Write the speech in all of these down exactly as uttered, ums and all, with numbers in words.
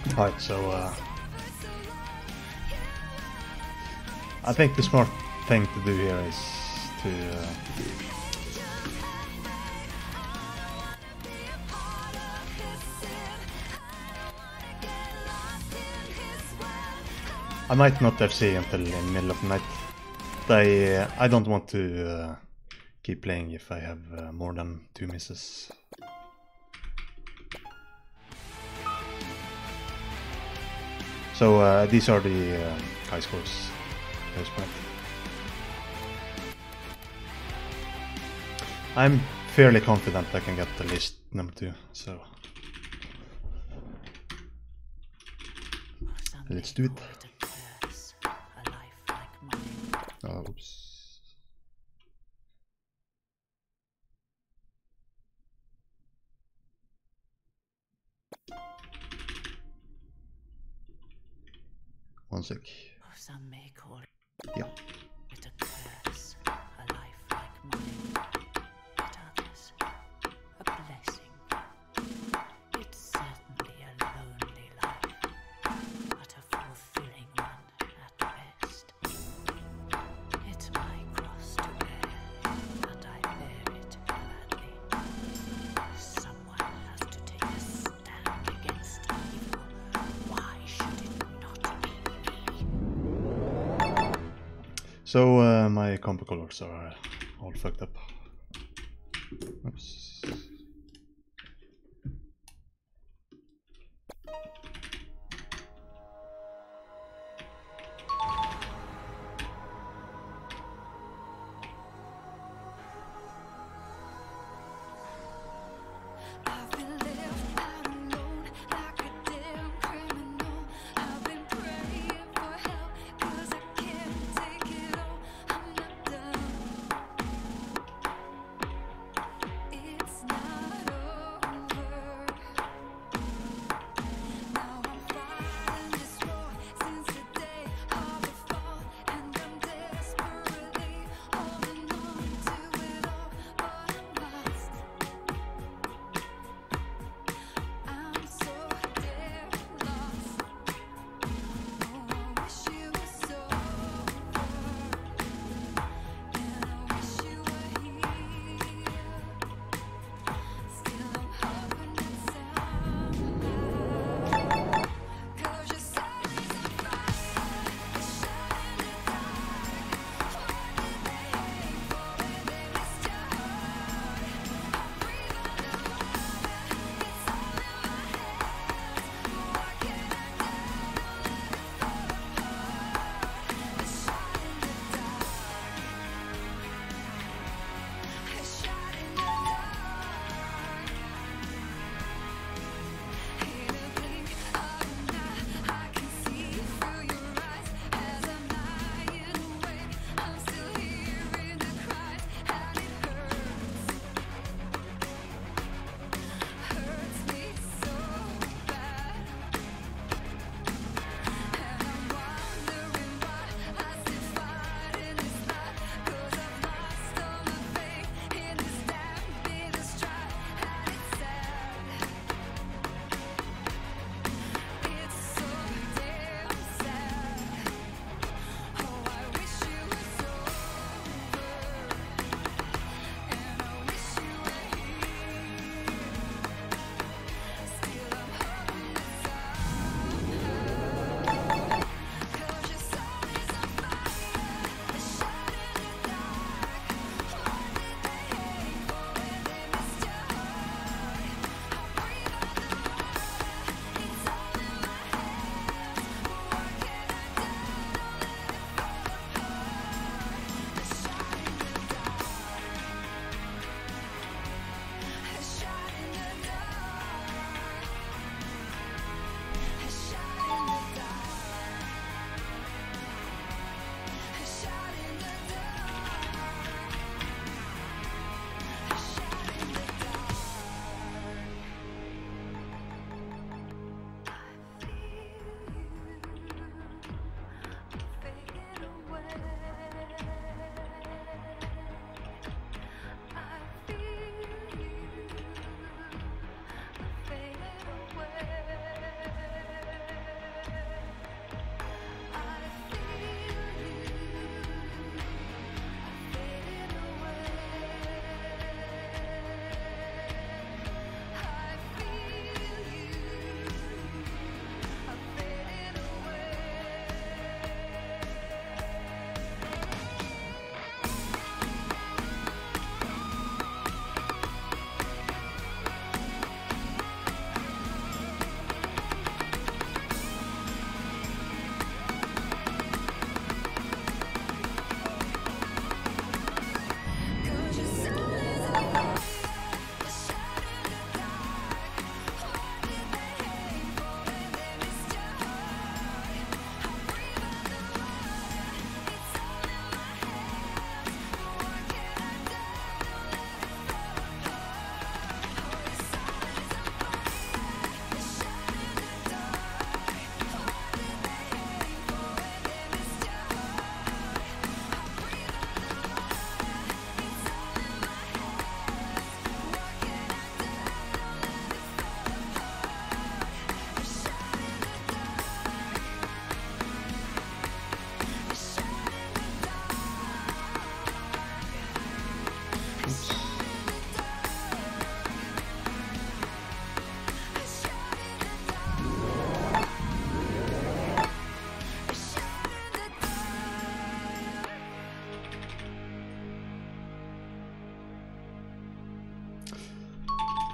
Alright, so uh, I think the smart thing to do here is to uh, I might not F C until in the middle of the night. But I, uh, I don't want to uh, keep playing if I have uh, more than two misses. So uh, these are the uh, high scores at this point. I'm fairly confident I can get the list number two, so let's do it. Oh, oops. One sec. Yeah. So uh, my combo colors are all fucked up. Oops.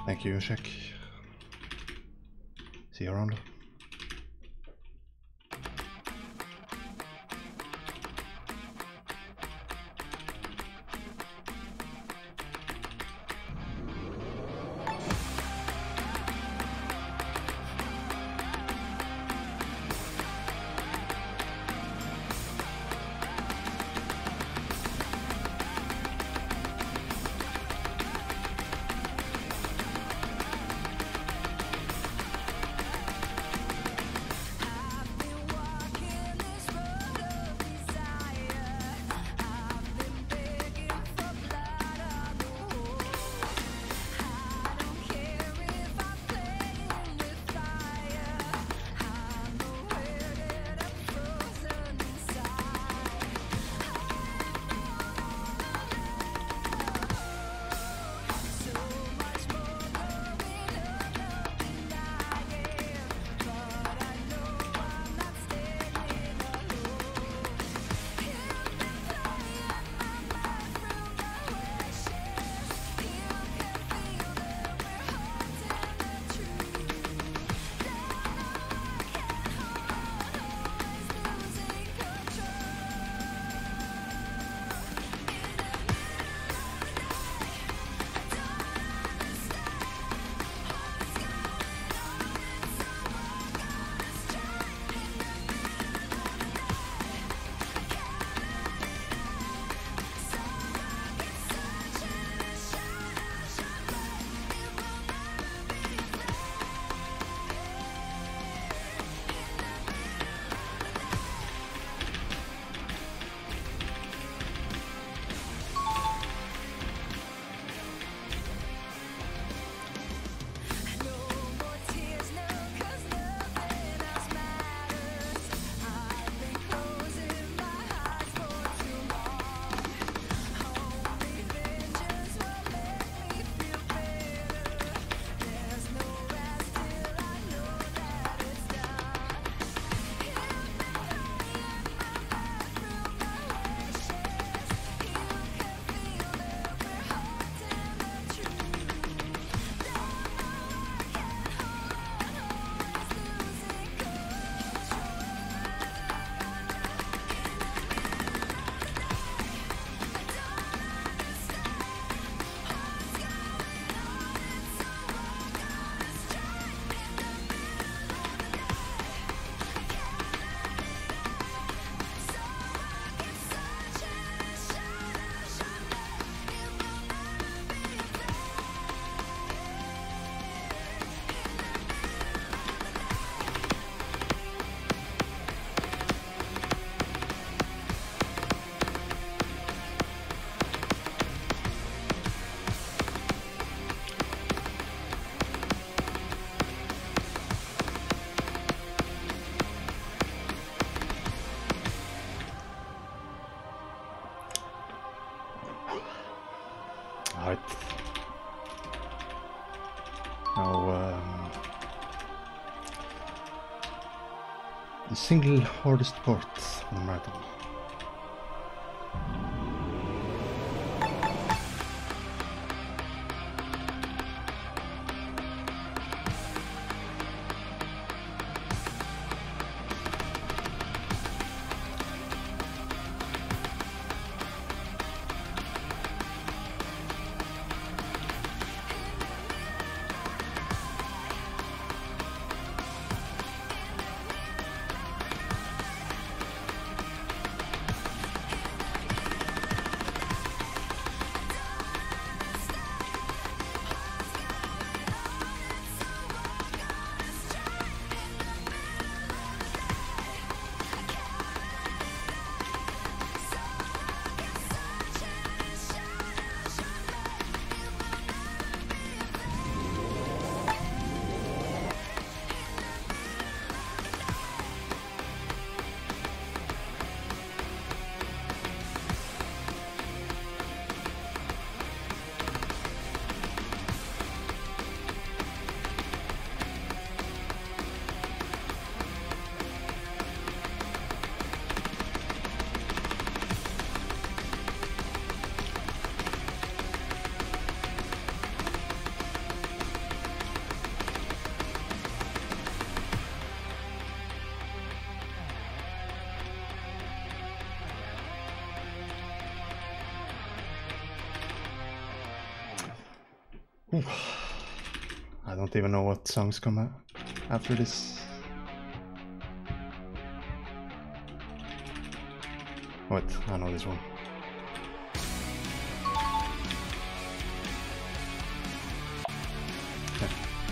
Thank you, Shek. See you around. Right. Now, um, the single hardest part of the marathon. I don't even know what songs come out after this. Wait, I know this one. Okay.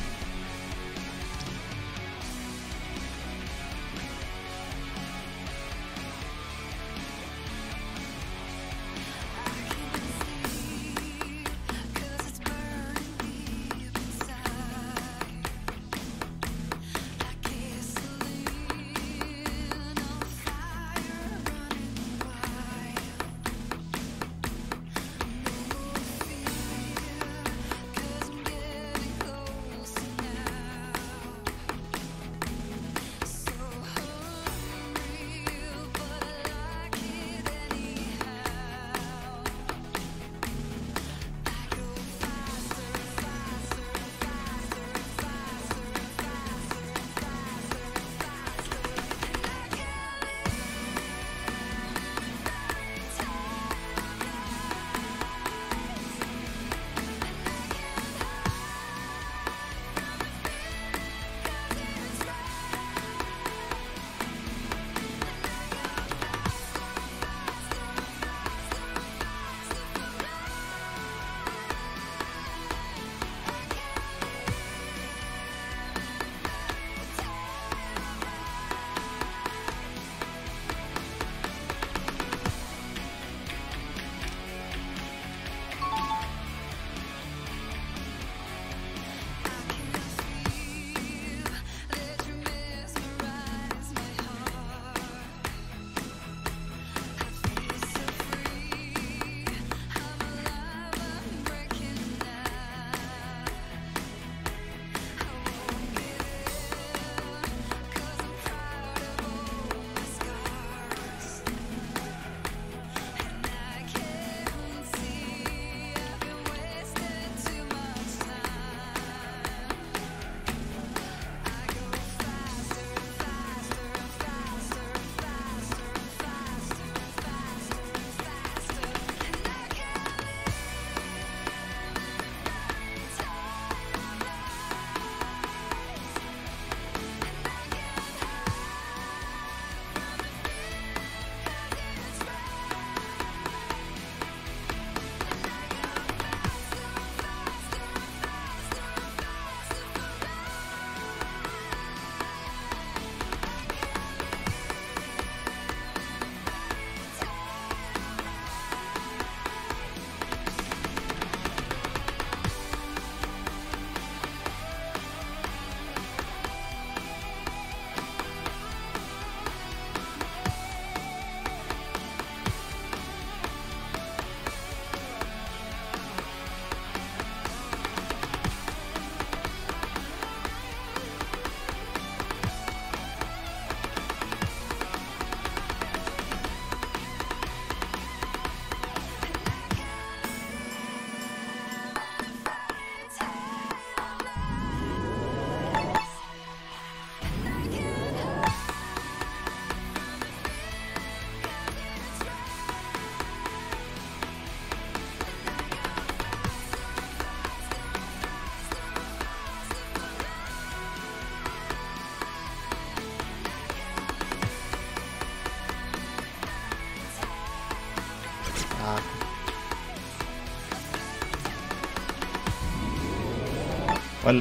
Well,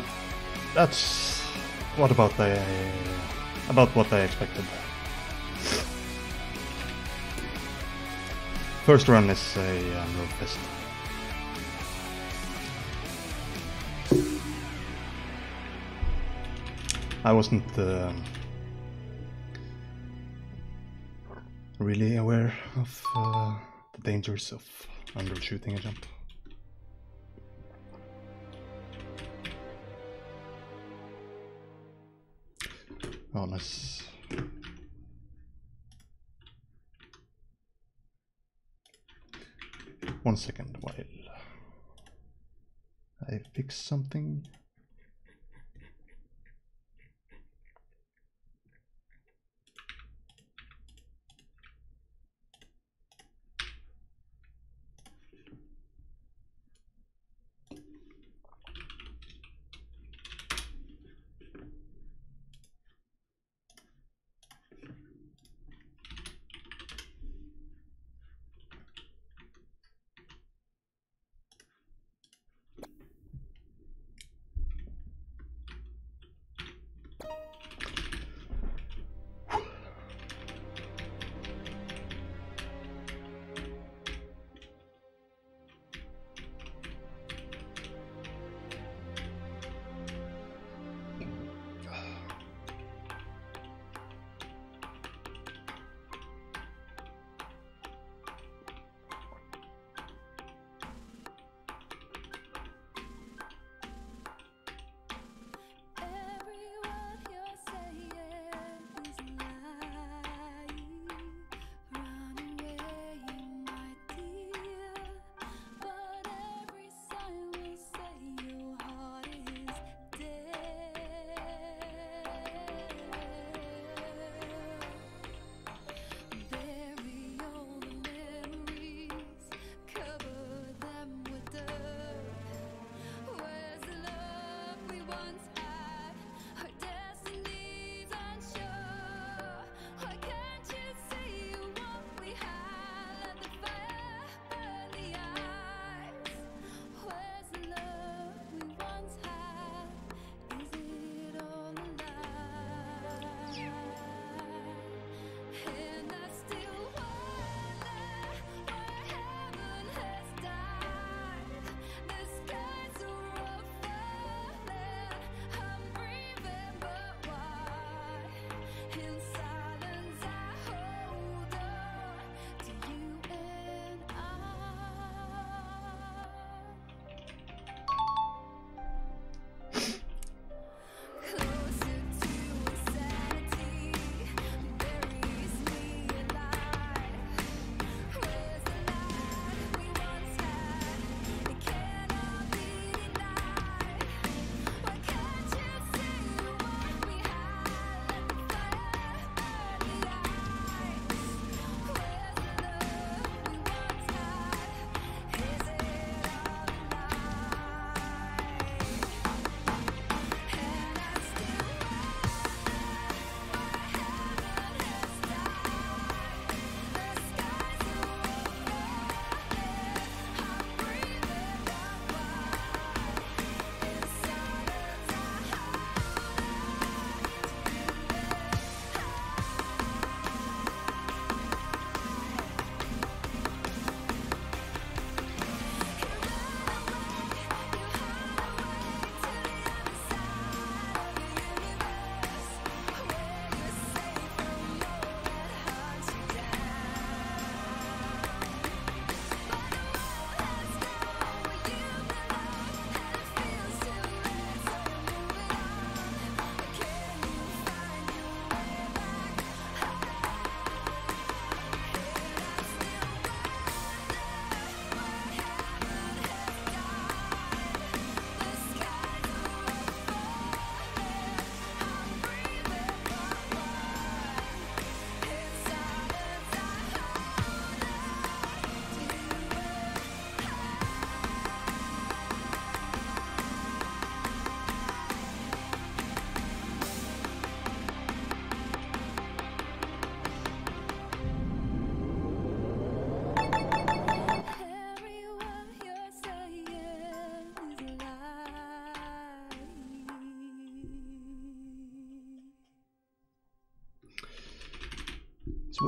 that's what about I about what I expected. First run is a uh, move fest. I wasn't uh, really aware of uh, the dangers of undershooting a jump. Oh, nice. One second while I fix something. Sweet.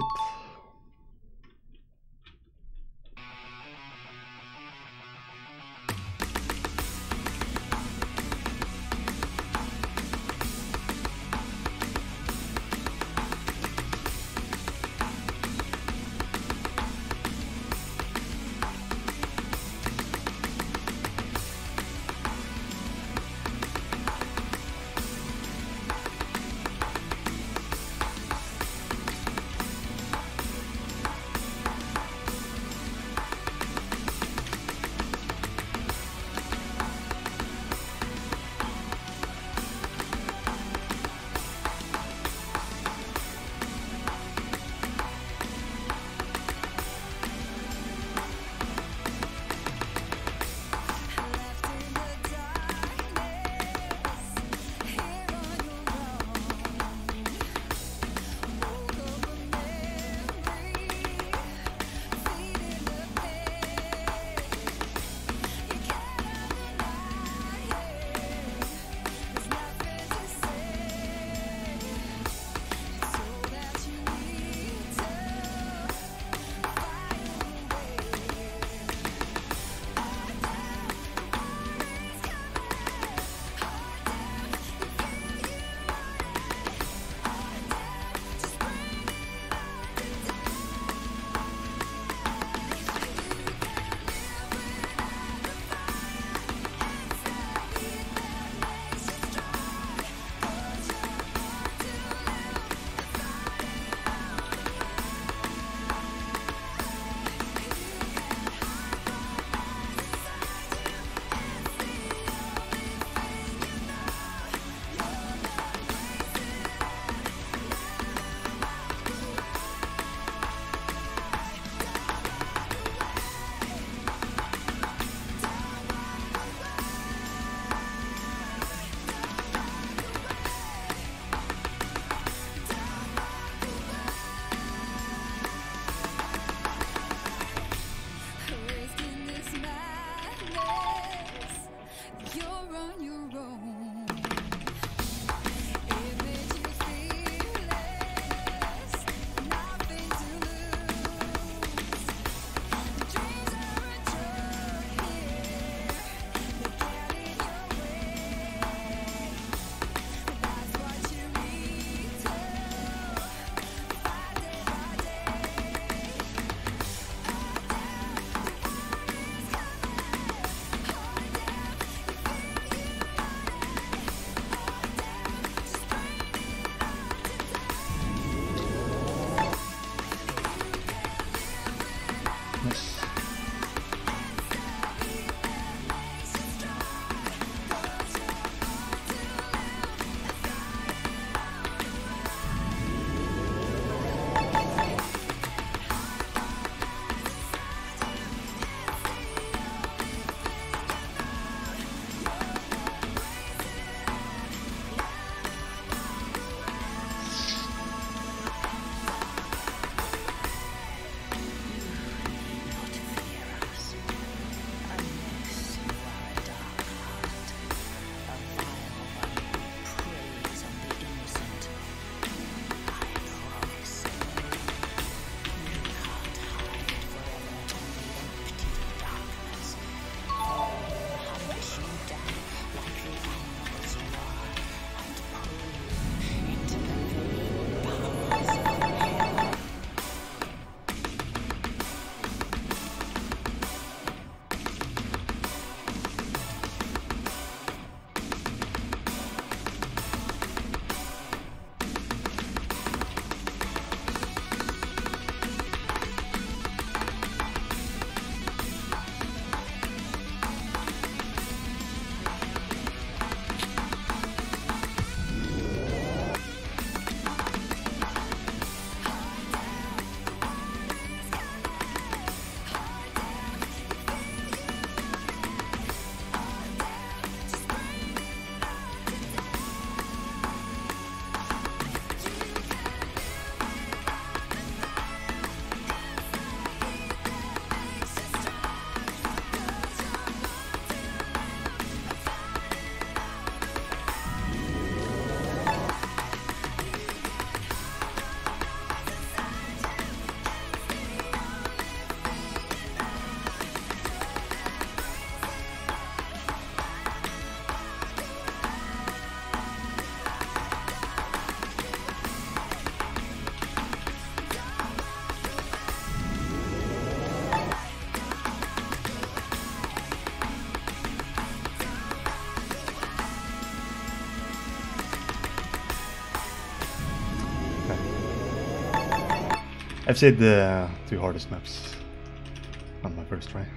I've said the two hardest maps on my first try.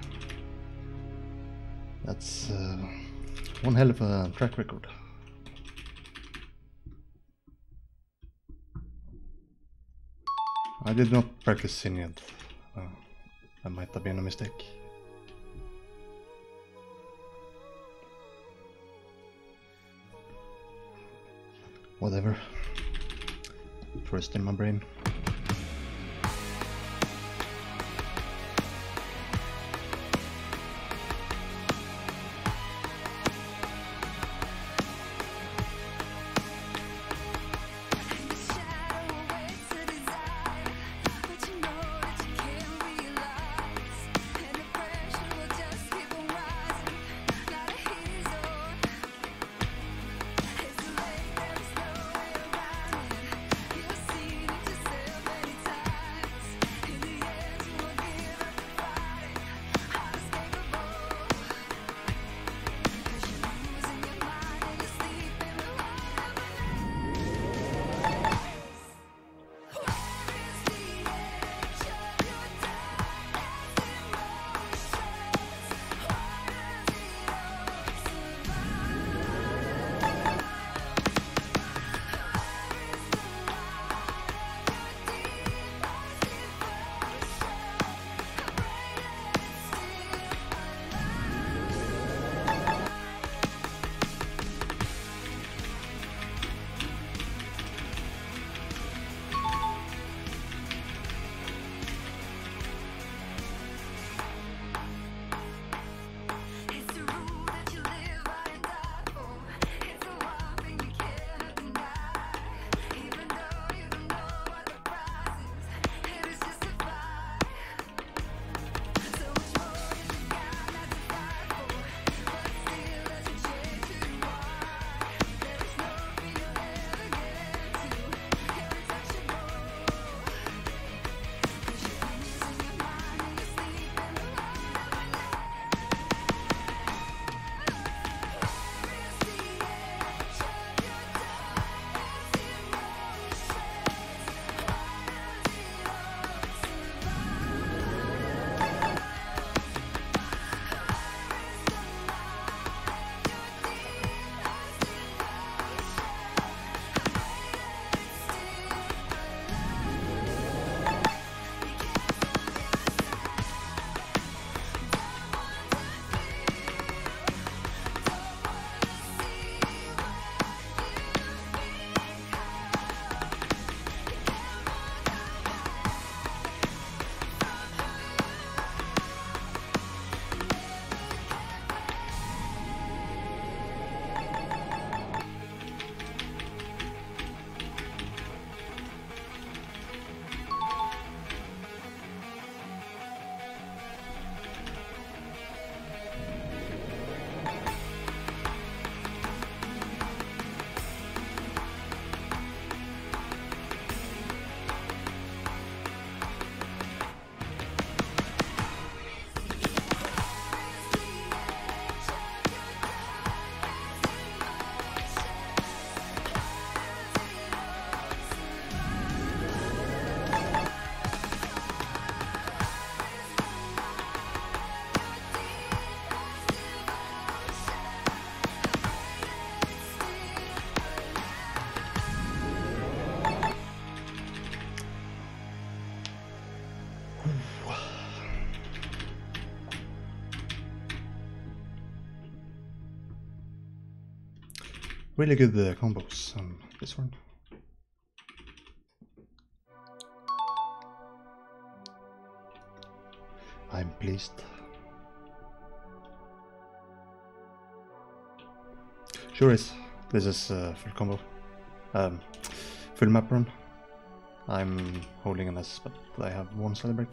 That's uh, one hell of a track record. I did not practice Sin yet. Uh, that might have been a mistake. Whatever. First in my brain. Really good uh, combos on this one. I'm pleased. Sure is. This is uh, full combo. Um, full map run. I'm holding an S, but I have one side break.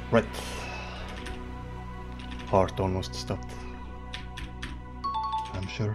Right. Heart almost stopped. I'm sure.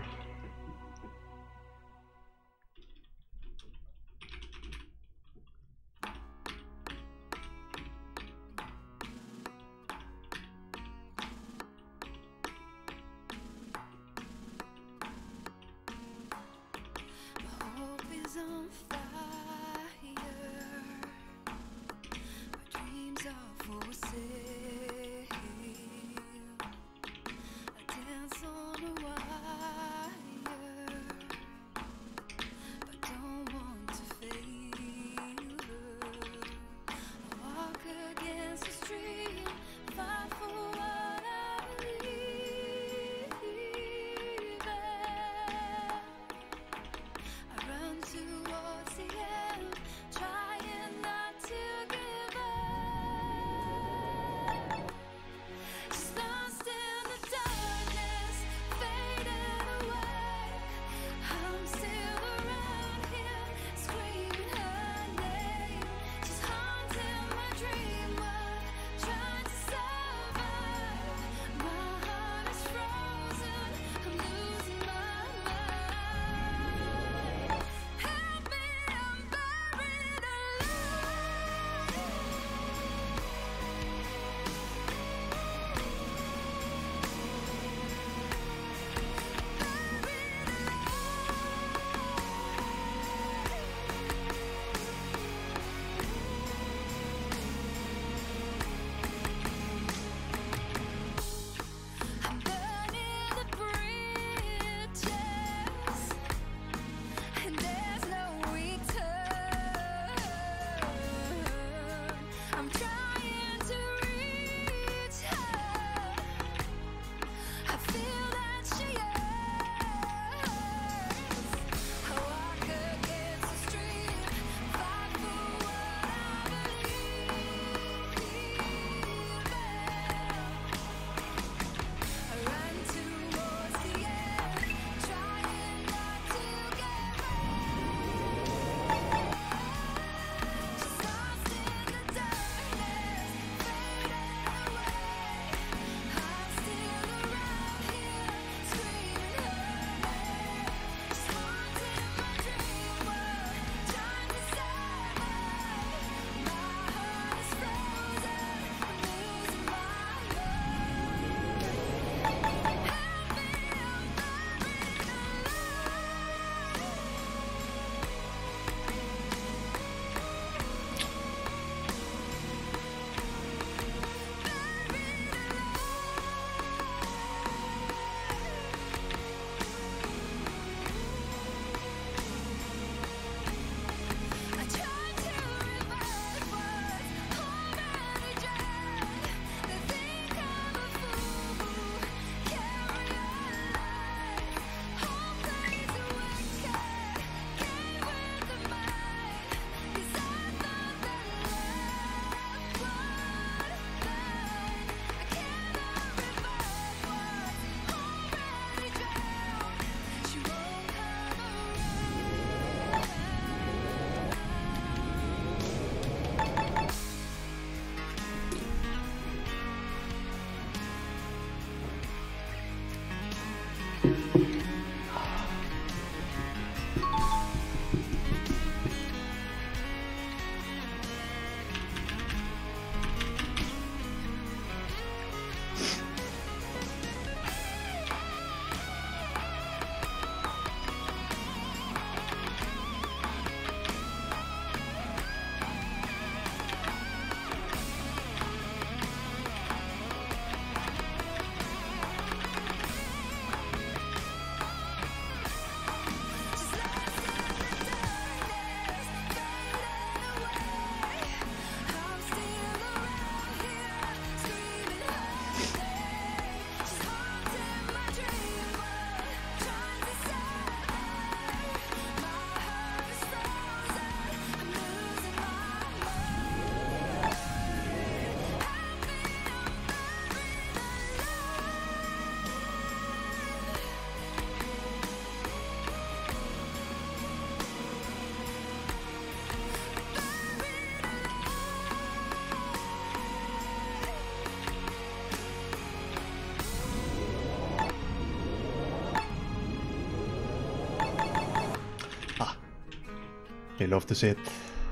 You love to see it.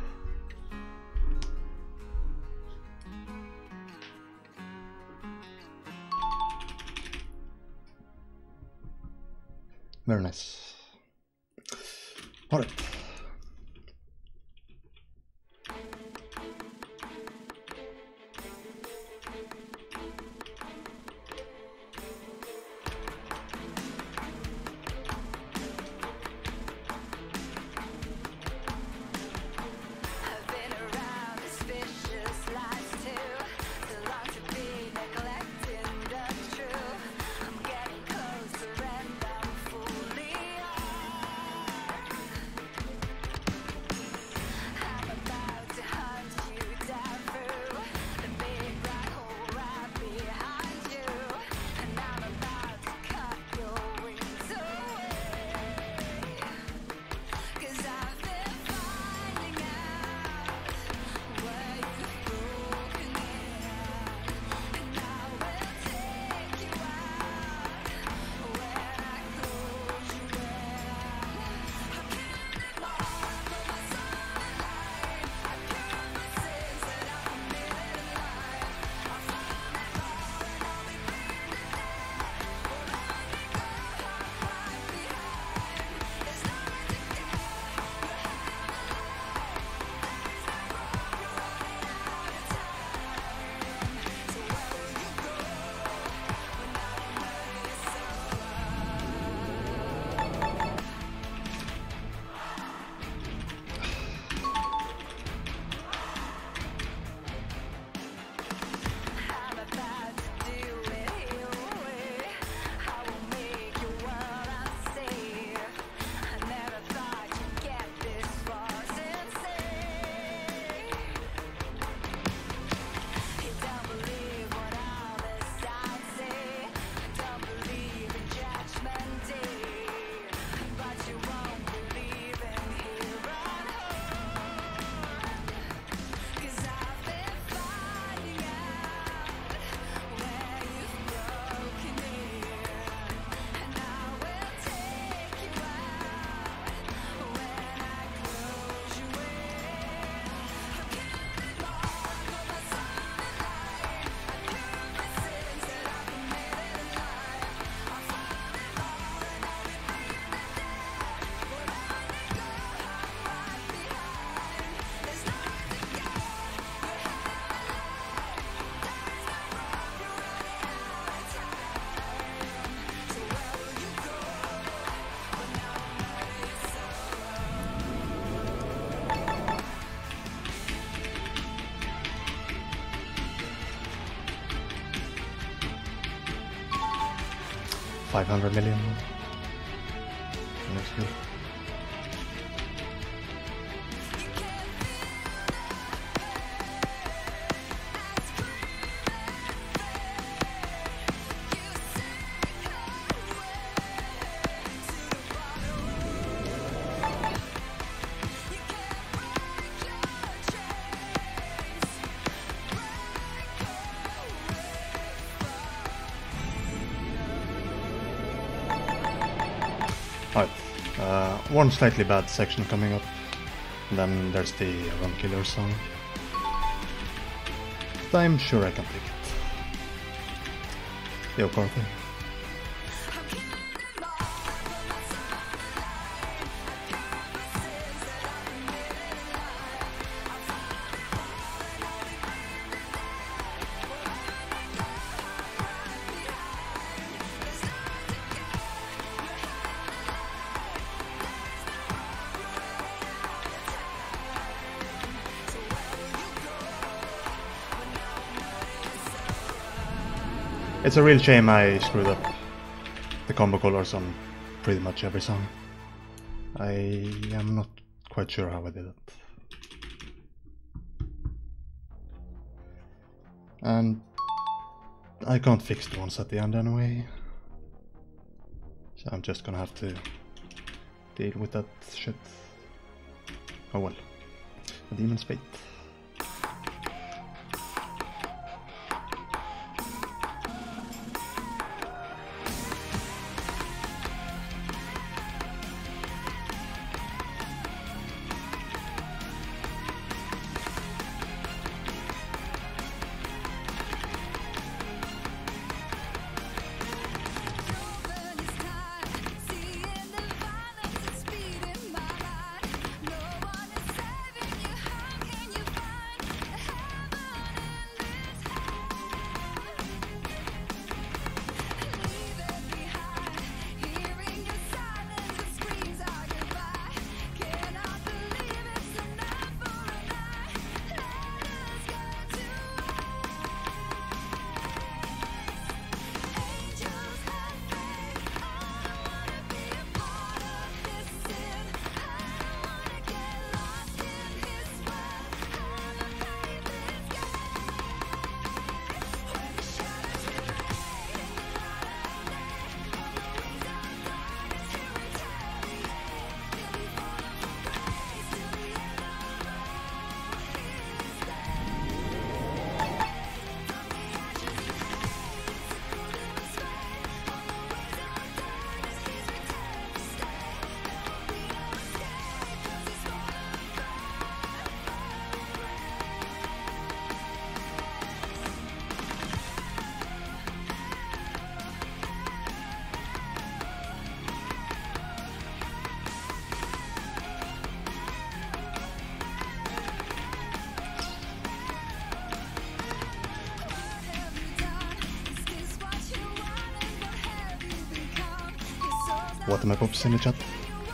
Very nice. Alright. five hundred million. That's good. Alright, uh, one slightly bad section coming up, and then there's the Run Killer song. But I'm sure I can take it. Yo, Carthy. It's a real shame I screwed up the combo colors on pretty much every song. I am not quite sure how I did it. And I can't fix the ones at the end anyway. So I'm just gonna have to deal with that shit. Oh well. A demon's fate. Water my pops in the chat.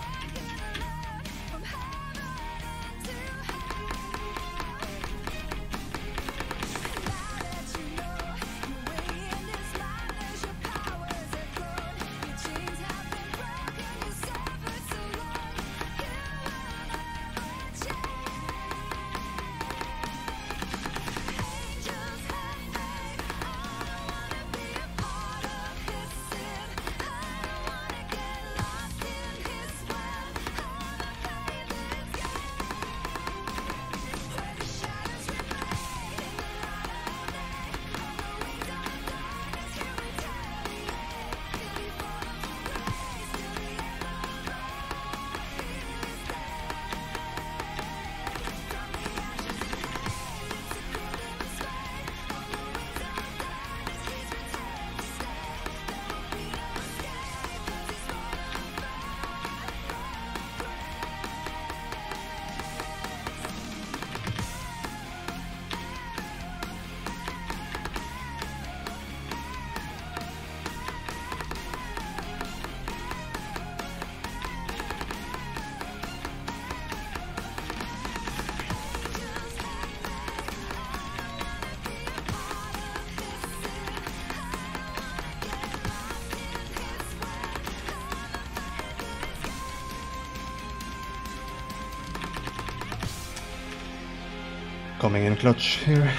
Coming in clutch here.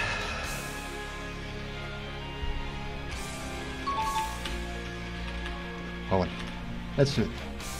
Oh well, let's do it.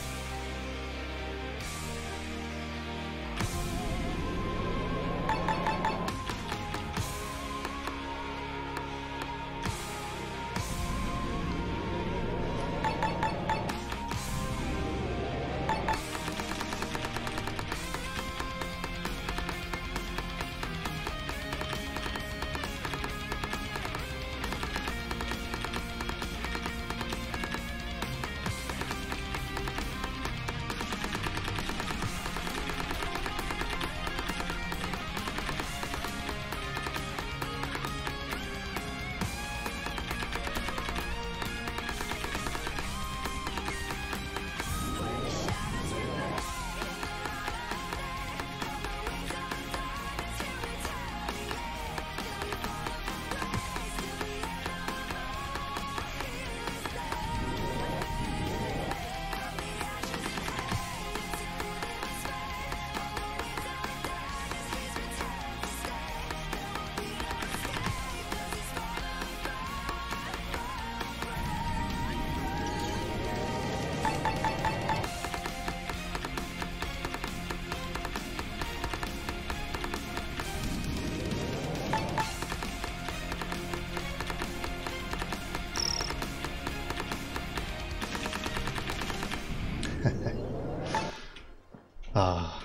Ah,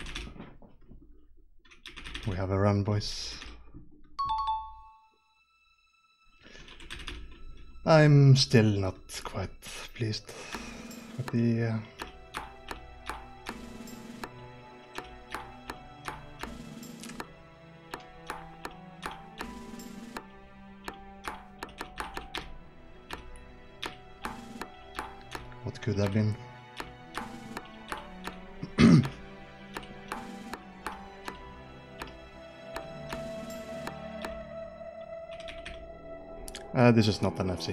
we have a run, boys. I'm still not quite pleased with the uh, what could have been. Uh, this is not an F C.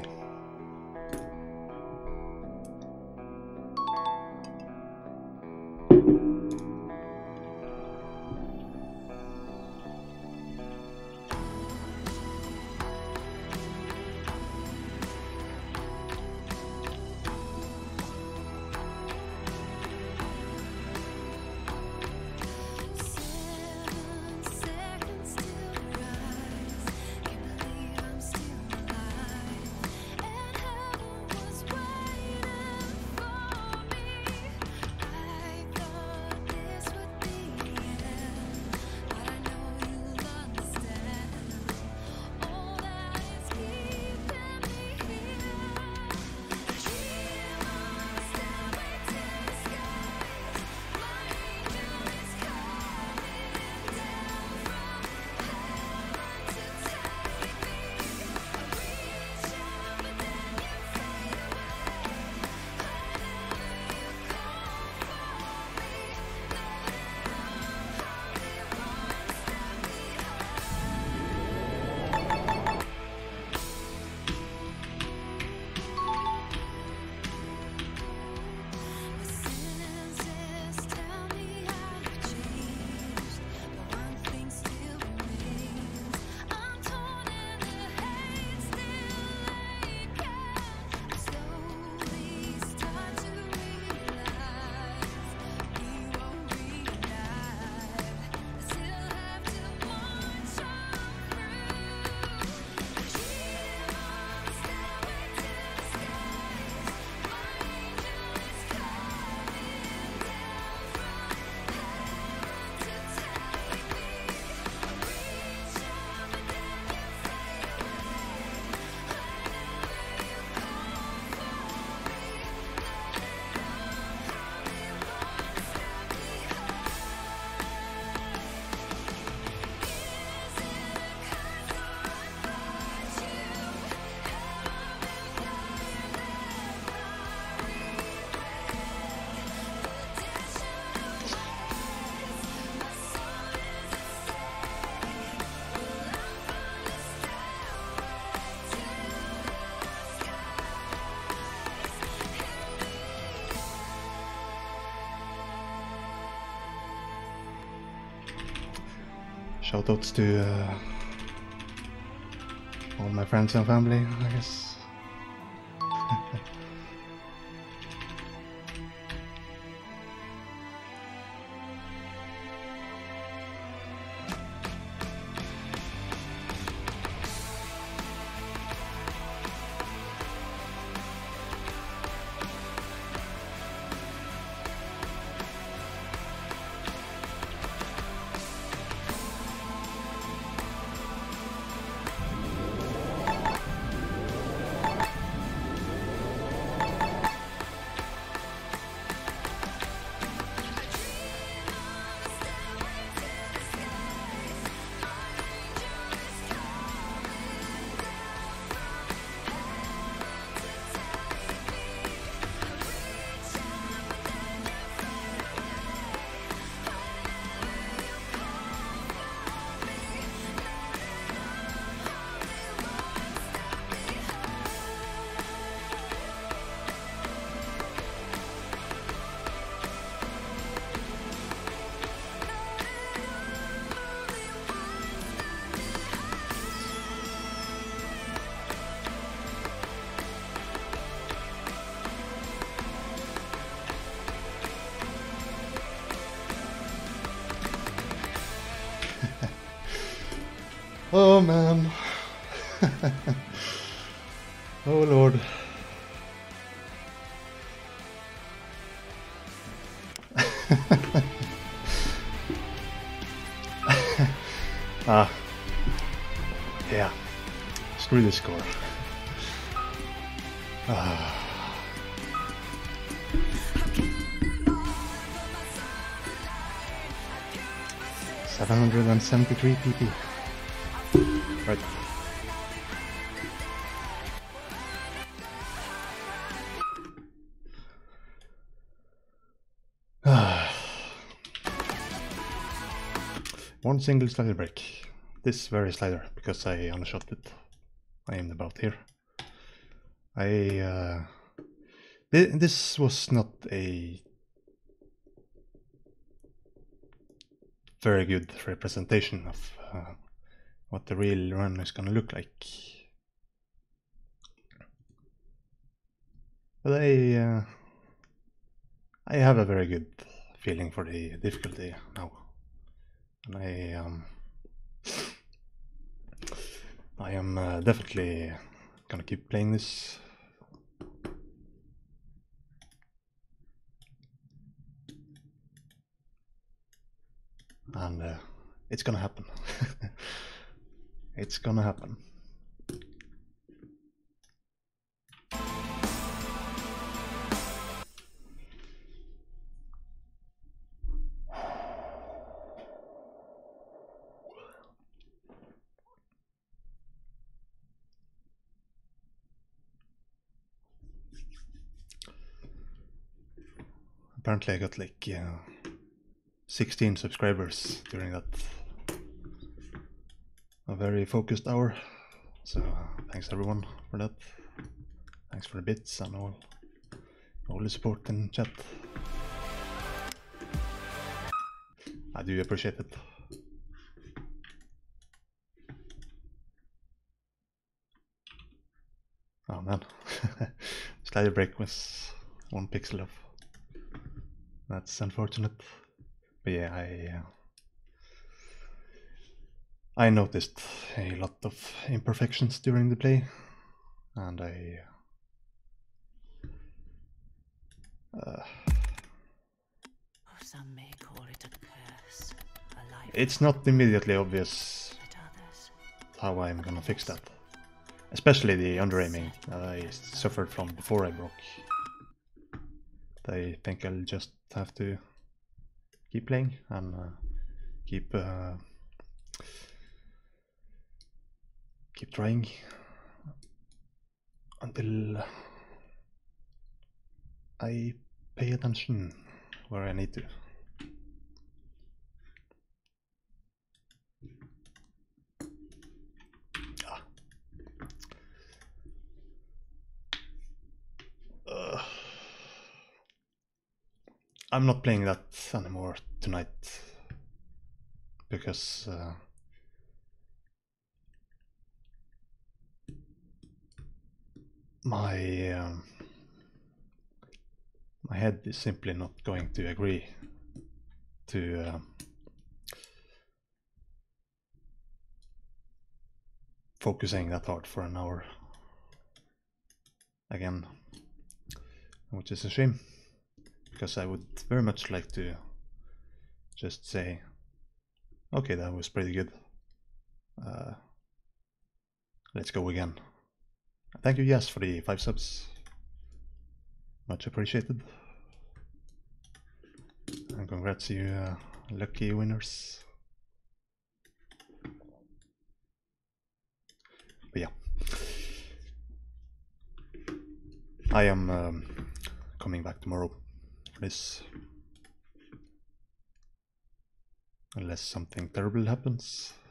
Shoutouts to uh, all my friends and family, I guess. Oh man. Oh lord. Ah. Yeah. Screw this score. Ah. seven hundred seventy-three P P. Right. One single slider break. This very slider, because I undershot it. I aimed about here. I uh, th this was not a very good representation of uh, what the real run is gonna look like. But I uh, I have a very good feeling for the difficulty now, and I um, I am uh, definitely gonna keep playing this. And uh, it's gonna happen. It's gonna happen. Apparently I got like uh, sixteen subscribers during that a very focused hour, so uh, thanks everyone for that. Thanks for the bits and all all the support in chat. I do appreciate it. Oh man. Slider break was one pixel off. That's unfortunate. But yeah, I uh, I noticed a lot of imperfections during the play, and I uh, some may call it a curse, a life it's not immediately obvious how I'm gonna fix that. Especially the under-aiming that I suffered from before I broke. I think I'll just have to keep playing and uh, keep uh, keep trying until I pay attention where I need to. Ah. Uh, I'm not playing that anymore tonight because uh, my um, my head is simply not going to agree to uh, focusing that hard for an hour again, which is a shame, because I would very much like to just say, okay, that was pretty good, uh, let's go again. Thank you, Yes, for the five subs, much appreciated, and congrats you uh, lucky winners. But yeah, I am um, coming back tomorrow for this, unless something terrible happens.